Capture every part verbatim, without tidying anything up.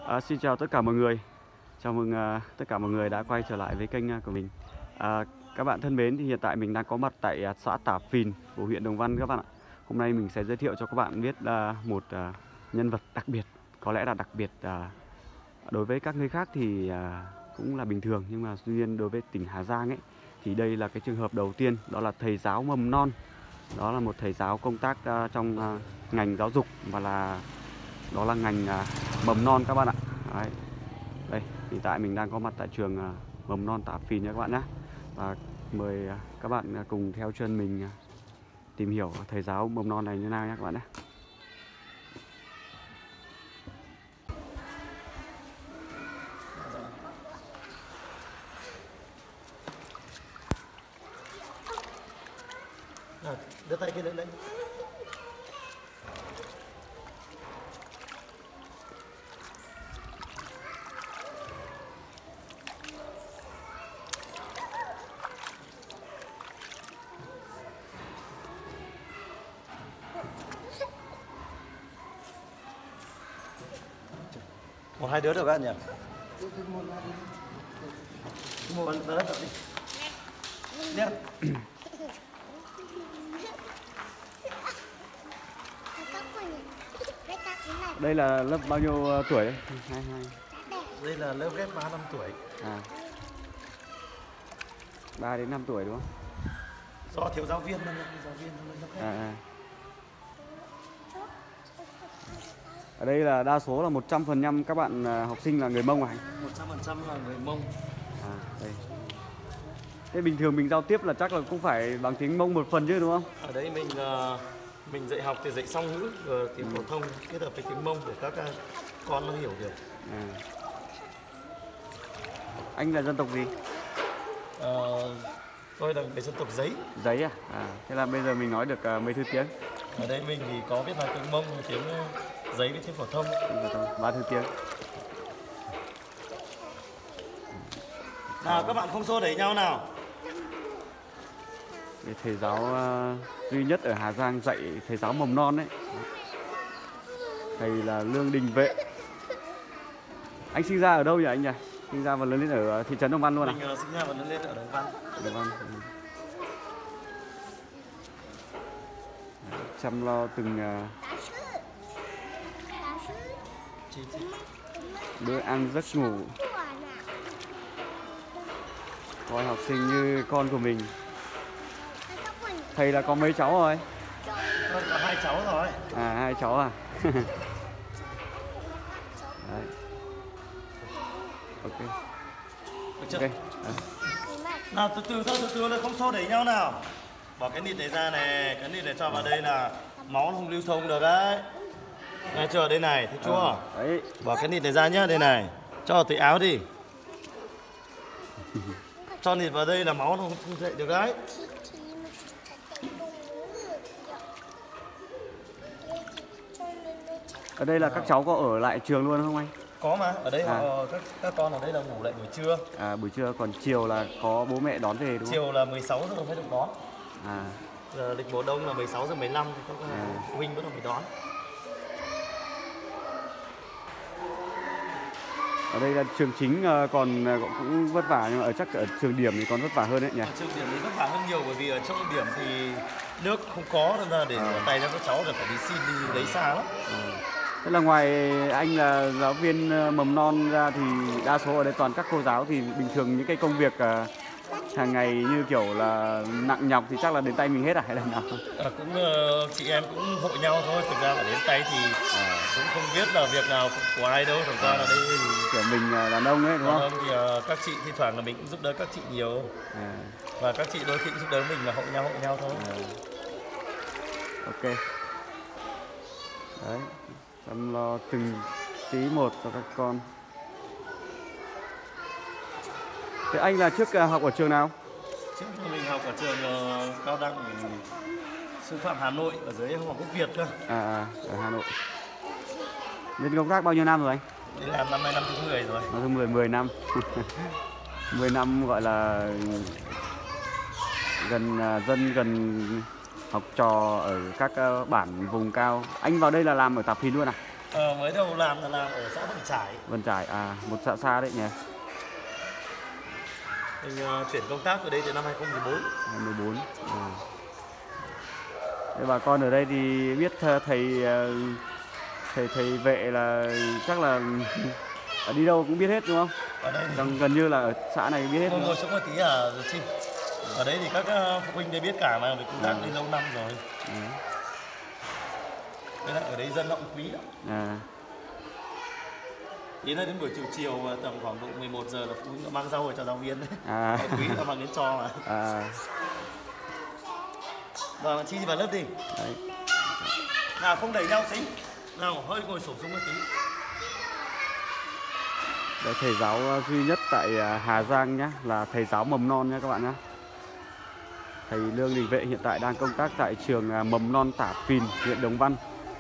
À, xin chào tất cả mọi người. Chào mừng uh, tất cả mọi người đã quay trở lại với kênh uh, của mình. À, các bạn thân mến, thì hiện tại mình đang có mặt tại uh, xã Tả Phìn của huyện Đồng Văn các bạn ạ. Hôm nay mình sẽ giới thiệu cho các bạn biết uh, một uh, nhân vật đặc biệt. Có lẽ là đặc biệt uh, đối với các nơi khác thì uh, cũng là bình thường, nhưng mà tuy nhiên đối với tỉnh Hà Giang ấy thì đây là cái trường hợp đầu tiên, đó là thầy giáo mầm non. Đó là một thầy giáo công tác uh, trong uh, ngành giáo dục, và là đó là ngành uh, mầm non các bạn ạ. Đấy. Đây, hiện tại mình đang có mặt tại trường uh, mầm non Tả Phìn nha các bạn nhé. Và mời uh, các bạn uh, cùng theo chân mình uh, tìm hiểu thầy giáo mầm non này như nào nhé các bạn nhé. À, đưa tay kia lên đây. Một hai đứa được bạn nhỉ? Một bạn đứa đi. Nè. Đây là lớp bao nhiêu tuổi đấy? hai hai. Đây là lớp ghép ba năm tuổi. À. ba đến năm tuổi đúng không? Do thiếu giáo viên nên giáo viên nên lớp ghép. À, à. Ở đây là đa số là một trăm phần trăm các bạn học sinh là người Mông à? một trăm phần trăm là người Mông. À, đây. Thế bình thường mình giao tiếp là chắc là cũng phải bằng tiếng Mông một phần chứ đúng không? Ở đây mình uh, mình dạy học thì dạy song ngữ và tiếng phổ thông kết hợp với tiếng Mông để các uh, con nó hiểu được. À. Anh là dân tộc gì? Uh, tôi là người dân tộc Giấy. Giấy à? À, thế là bây giờ mình nói được uh, mấy thứ tiếng? Ở đây mình thì có biết là tiếng Mông, tiếng Giấy với tiếng phổ thông. Ba thứ tiếng. Nào các bạn không xô đẩy nhau nào. Để thầy giáo uh, duy nhất ở Hà Giang dạy thầy giáo mầm non đấy. Thầy là Lương Đình Vệ. Anh sinh ra ở đâu nhỉ anh nhỉ? Sinh ra và lớn lên ở thị trấn Đồng Văn luôn à? Mình uh, sinh ra và lớn lên ở Đồng Văn. Đồng Văn. Ừ. Chăm lo từng uh, bữa ăn giấc ngủ, coi học sinh như con của mình. Thầy là có mấy cháu rồi? Tôi có hai cháu rồi. À, hai cháu à? Đấy. Ok. Được chưa? Ok. À. Nào từ từ thôi, từ từ là không xô đẩy nhau nào. Bỏ cái nịt này ra này, cái nịt này cho vào đây là máu nó không lưu thông được đấy. Nghe chưa, đây này, thấy chưa? À, đấy. Bỏ cái nịt này ra nhá, đây này. Cho vào túi áo đi. Cho nịt vào đây là máu nó không dậy được đấy. Ở đây là các cháu có ở lại trường luôn không anh? Có mà, ở đây à. họ, các, các con ở đây là ngủ lại buổi trưa. À, buổi trưa, còn chiều là có bố mẹ đón về đúng không? Chiều là mười sáu giờ phải được đón. À. Giờ lịch mùa đông là mười sáu giờ mười lăm thì các à. phụ huynh bắt đầu phải đón. Ở đây là trường chính còn cũng vất vả, nhưng mà ở chắc ở trường điểm thì còn vất vả hơn đấy nhỉ? Ở trường điểm thì vất vả hơn nhiều, bởi vì ở trong điểm thì nước không có, nên là để rửa à. tay cho các cháu là phải đi xin đi lấy xa lắm. À. Thế là ngoài anh là giáo viên mầm non ra thì đa số ở đây toàn các cô giáo, thì bình thường những cái công việc hàng ngày như kiểu là nặng nhọc thì chắc là đến tay mình hết à hay là nào? À, cũng chị em cũng hộ nhau thôi, thực ra là đến tay thì à. cũng không biết là việc nào của ai đâu, thực ra à. là đây thì kiểu mình đàn ông ấy đúng không? Đàn ông thì uh, các chị thi thoảng là mình cũng giúp đỡ các chị nhiều. À. Và các chị đôi khi cũng giúp đỡ mình là hộ nhau hộ nhau thôi. À. Ok. Đấy, chăm lo từng tí một cho các con. Thế anh là trước học ở trường nào? Trước mình học ở trường uh, cao đẳng sư phạm Hà Nội, ở dưới Hoàng Quốc Việt cơ. À, à, ở Hà Nội. Lên công tác bao nhiêu năm rồi anh? Đi làm năm nay năm thứ mười rồi. Năm thứ mười, mười năm. mười năm gọi là gần dân gần học trò ở các bản vùng cao. Anh vào đây là làm ở Tả Phìn luôn à? Ờ, mới đầu làm là làm ở xã Vân Trải. Vân Trải, à, một xã xa đấy nhỉ. Mình uh, chuyển công tác ở đây từ năm hai không một bốn. hai không một bốn. À. Thế bà con ở đây thì biết thầy thầy thầy vệ là chắc là ở đi đâu cũng biết hết đúng không? Ở đây thì... gần, gần như là ở xã này biết hết. Ngồi ngồi xuống một tí à rồi chi. Ở đây thì các phụ huynh đây biết cả mà, mình công tác à. Đây lâu năm rồi. À. Đây là ở đây dân nó cũng quý lắm. À. Ý là đến buổi chiều chiều tầm khoảng độ mười một giờ là phụ huynh mang rau về cho giáo viên đấy. À. Quý là mang đến cho mà. À. Rồi Chi đi vào lớp đi. Đấy. Nào không đẩy nhau xính. Nào hơi ngồi xổm xuống một tí. Đấy, thầy giáo duy nhất tại Hà Giang nhá, là thầy giáo mầm non nhá các bạn nhá. Thầy Lương Đình Vệ hiện tại đang công tác tại trường mầm non Tả Phìn, huyện Đồng Văn.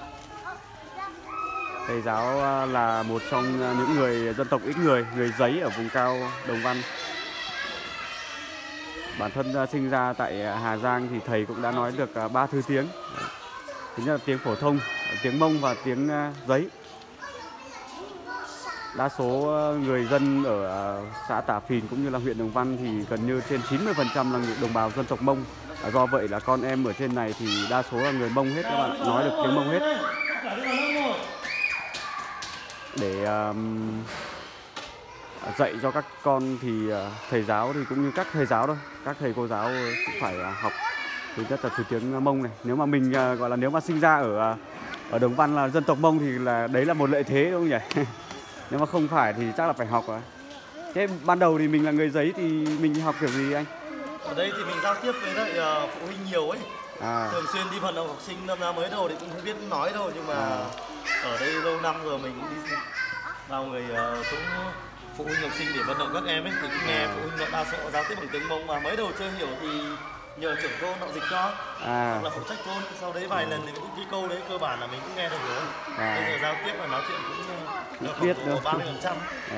Thầy giáo là một trong những người dân tộc ít người, người Giấy ở vùng cao Đồng Văn. Bản thân sinh ra tại Hà Giang thì thầy cũng đã nói được ba thứ tiếng. Thứ nhất là tiếng phổ thông, tiếng Mông và tiếng Giấy. Đa số người dân ở xã Tả Phìn cũng như là huyện Đồng Văn thì gần như trên chín mươi phần trăm là đồng bào dân tộc Mông. Do vậy là con em ở trên này thì đa số là người Mông hết các bạn, nói được tiếng Mông hết. Để um, dạy cho các con thì uh, thầy giáo thì cũng như các thầy giáo thôi, các thầy cô giáo cũng phải uh, học thứ nhất là từ tiếng Mông này. Nếu mà mình uh, gọi là nếu mà sinh ra ở uh, ở Đồng Văn là dân tộc Mông thì là đấy là một lợi thế đúng không nhỉ? Nếu mà không phải thì chắc là phải học rồi. Thế ban đầu thì mình là người Giấy thì mình đi học kiểu gì anh? Ở đây thì mình giao tiếp với lại uh, phụ huynh nhiều ấy. À. Thường xuyên đi vận động học sinh năm ra mới đầu thì cũng không biết nói đâu, nhưng mà à. Ở đây lâu năm rồi mình cũng đi vào người uh, cũng phụ huynh học sinh để vận động các em ấy thì cũng nghe à. Phụ huynh đa số giao tiếp bằng tiếng Mông, mà mới đầu chưa hiểu thì nhờ trưởng thôn họ dịch cho, à. Hoặc là phụ trách thôn, sau đấy vài à. Lần thì những cái câu đấy cơ bản là mình cũng nghe được rồi. À. Bây giờ giao tiếp và nói chuyện cũng uh, biết được ba mươi phần trăm.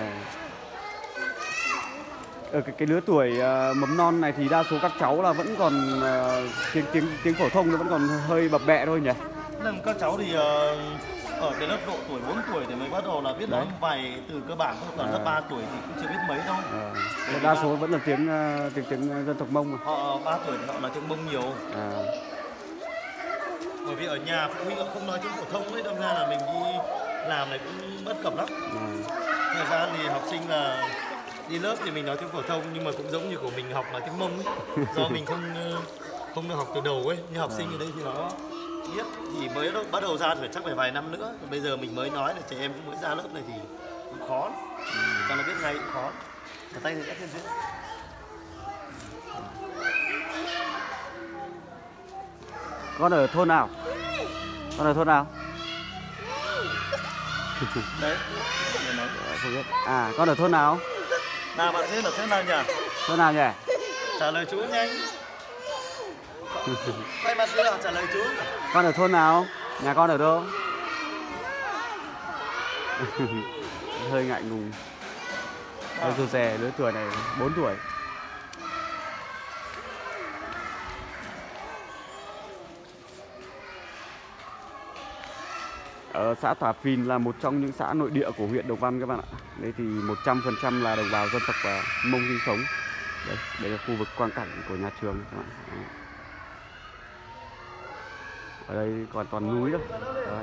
Ở cái, cái lứa tuổi uh, mầm non này thì đa số các cháu là vẫn còn uh, tiếng tiếng tiếng phổ thông nó vẫn còn hơi bập bẹ thôi nhỉ? Nên các cháu thì uh, ở cái lớp độ tuổi bốn tuổi thì mới bắt đầu là biết nói vài từ cơ bản thôi, còn à. Lớp ba tuổi thì cũng chưa biết mấy đâu. À. Đa số vẫn là tiếng uh, tiếng tiếng dân tộc Mông. Họ ba tuổi thì họ nói tiếng Mông nhiều. À. Bởi vì ở nhà phụ huynh không nói tiếng phổ thông ấy, đâm ra là mình đi làm này cũng bất cập lắm. À. Thời gian thì học sinh là đi lớp thì mình nói tiếng phổ thông, nhưng mà cũng giống như của mình học nói tiếng Mông ấy. Do mình không không được học từ đầu ấy, như học sinh ở đây thì nó biết thì mới bắt đầu ra thì phải chắc phải vài năm nữa. Bây giờ mình mới nói là trẻ em cũng mới ra lớp này thì cũng khó, ừ. Cho nó biết ngay cũng khó. Cả tay thì đã thêm dễ. Con ở thôn nào? Con ở thôn nào? Đấy. À, con ở thôn nào? Nào bạn tên ở thôn nào nhỉ? Thôn nào nhỉ? Trả lời chú nhanh. Quay mặt đi nào, trả lời chú. Con ở thôn nào? Nhà con ở đâu? Hơi ngại ngùng. Hơi rụt rè, lứa tuổi này bốn tuổi. Ở xã Tả Phìn là một trong những xã nội địa của huyện Đồng Văn các bạn ạ. Đây thì một trăm phần trăm là đồng bào dân tộc và Mông sinh sống. Đây, đây là khu vực quang cảnh của nhà trường các bạn. Ở đây còn toàn núi đâu. Đấy.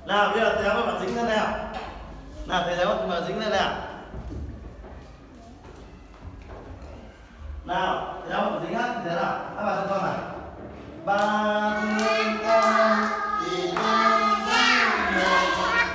Nào bây giờ thầy giáo các bạn dính lên nào. Nào thầy giáo mà dính lên nào. Nào thầy giáo bạn dính hát thế nào. Các bạn cho con này. Ba thương con thì con cha mẹ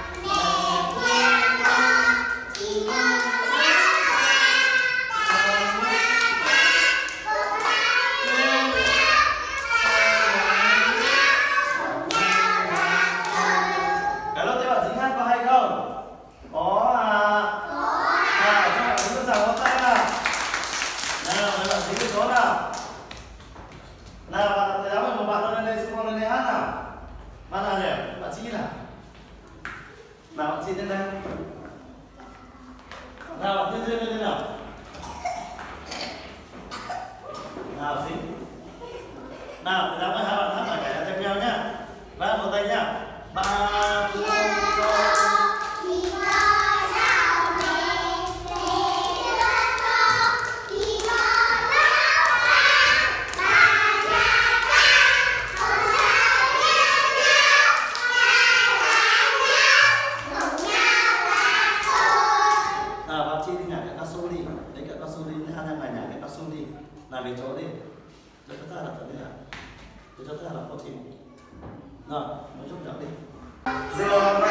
nào, thầy giáo ơi, hai bạn hát bài nhảy theo nhau nhá. Và một tay nhá. Ba thương con thì con sao mẹ, mẹ thương con thì con sao ba, ba nhà cha, con sao yêu nhau, hai là nhau, cùng nhau là thôi. Nào, bạn Chi đi nhảy cái cao su đi, lấy cái cao su đi, hai em bài nhảy cái cao su đi, làm về chỗ đi. Để chúng ta làm thật đi nào. Để cho ta làm có chịu. Rồi, nói chung chẳng đi.